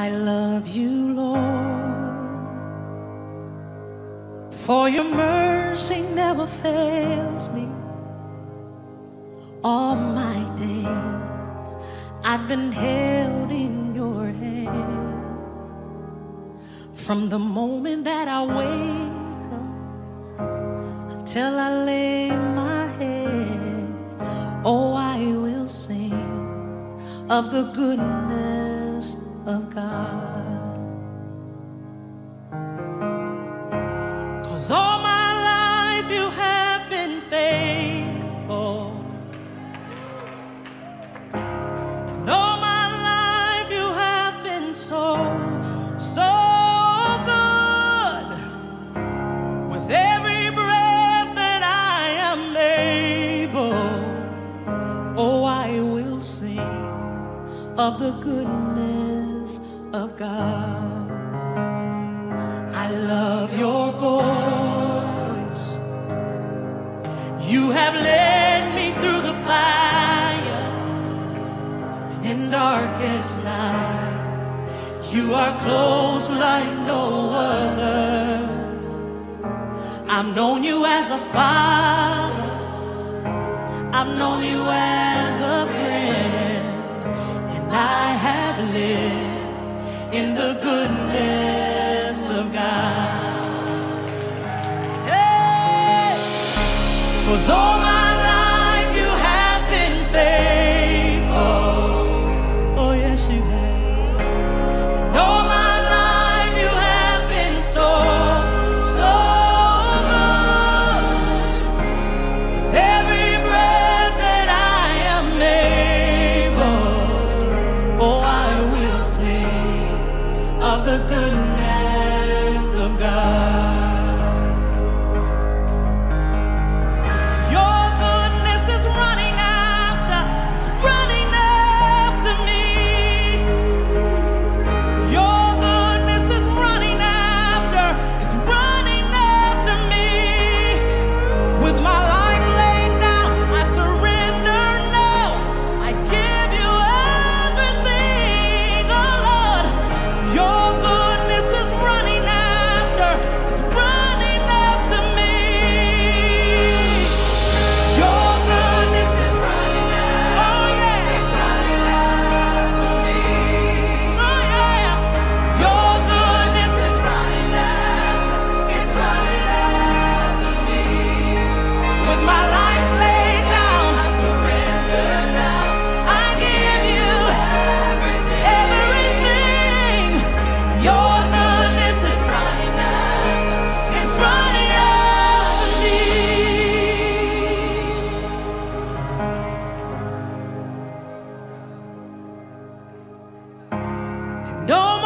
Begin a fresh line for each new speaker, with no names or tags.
I love you, Lord, for your mercy never fails me. All my days I've been held in your hand. From the moment that I wake up until I lay my head, oh, I will sing of the goodness of God. 'Cause all my life you have been faithful, and all my life you have been so good. With every breath that I am able, oh, I will sing of the goodness of God. I love your voice. You have led me through the fire, and in darkest night you are close like no other. I've known you as a father, I've known you as a friend, and I have lived in the goodness of God. Hey! 'Cause all my life you have been faithful. Oh yes, you have. And all my life you have been so good. With every breath that I am able, oh, I will sing of the goodness of God. Your goodness is running after, it's running after me. Your goodness is running after, it's running after me. With my life laid down, I surrender now. I give you everything, oh Lord. Your goodness is running after, it's running after me. Your goodness is running after, oh yeah, it's running after me. Oh yeah, your goodness is running after, it's running after me. With my life laid down, I surrender now. I give you everything. Your goodness is running after, it's running after me. And all